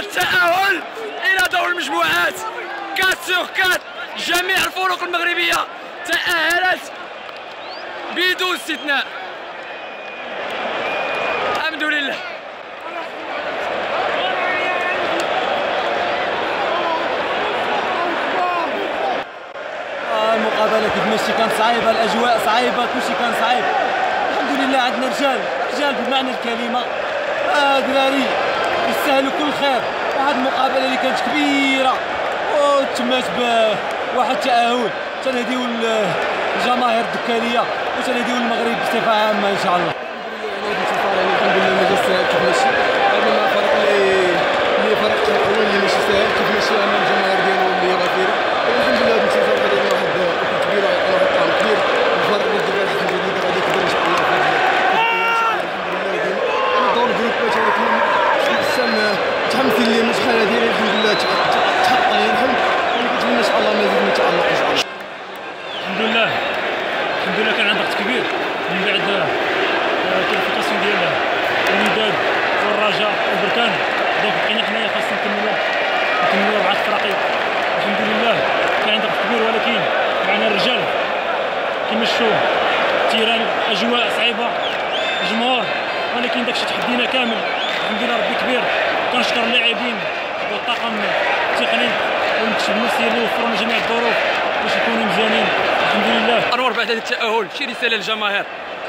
التأهل إلى دور المجموعات 4/4. جميع الفرق المغربية تأهلت بدون استثناء. الحمد لله. المقابله كيف ماشي كانت صعيبه، الاجواء صعيبه، كلشي كان صعيب. الحمد لله عندنا رجال بمعنى الكلمه، دراري يستاهلوا كل خير. واحد المقابله اللي كانت كبيره وتمات بواحد التاهل. تنهديو الجماهير الدكانيه وتنهديو المغرب بصفه عامه ان شاء الله. الحمد لله ما جا ساهل كيف ماشي، هذا مع فريق اللي فريق تاهل اللي ماشي ساهل كيف ماشي امام الجماهير ديالو اللي غفيره. الحمد لله هذا الانتصار غادي يكون واحد كبير ويعطينا واحد الطعم كبير. الفرق اللي الدراري الجديد غادي يكبر ان شاء الله في هذا الحمد لله. ديما دور الجروبات ولكن متحمسين ليه شحال هذه الحمد لله تحقق لنا الحلم، ونتمنى ان شاء الله مزيد من التألق ان شاء الله. الحمد لله كان عندنا ضغط كبير من بعد الكاليفيكاسيون ديال الوداد والرجاء وبركان. دونك بقينا حنايا خاصنا نكملوا 4 فرق. الحمد لله كان عندنا ضغط كبير، ولكن معنا الرجال كيما شفتوا التيران، اجواء صعيبه، الجمهور، ولكن داكشي تحدينا كامل. الحمد لله ربي كبير. كنشكر اللاعبين والطاقم التقني والمكتب النفسي اللي وفروا لنا جميع الظروف باش يكونوا مزيانين. الحمد لله. انور، بعد هذا التأهل شي رساله للجماهير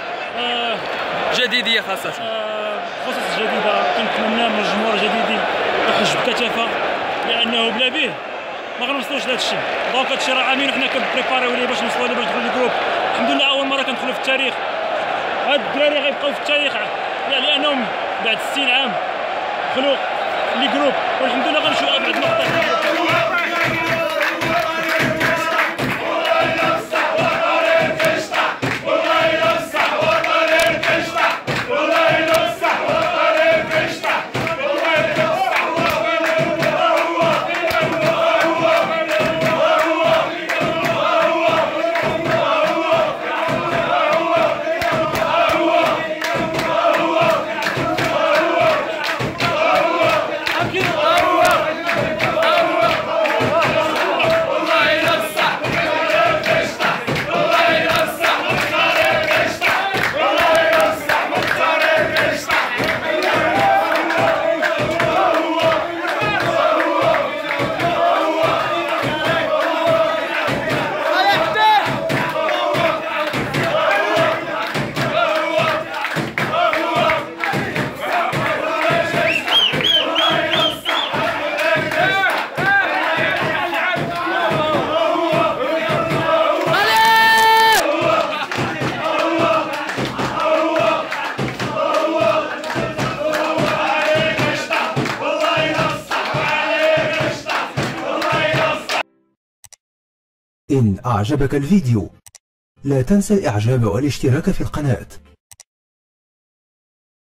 جديديه خاصه جديده كنتمنى من الجمهور الجديدي يحج بكثافه، لانه بلا به ما غنوصلوش لهذا الشيء. دونك هذا الشيء راه عامين وحنا كنبريباريو ليه باش نوصلوا ليه باش ندخلوا الجروب. الحمد لله اول مره كندخلوا في التاريخ. هاد الدراري غيبقاو في التاريخ لانهم بعد 60 عام دخلوا لي جروب، والحمد لله غنمشيو ابعد نقطه. إن أعجبك الفيديو لا تنسى الإعجاب والاشتراك في القناة.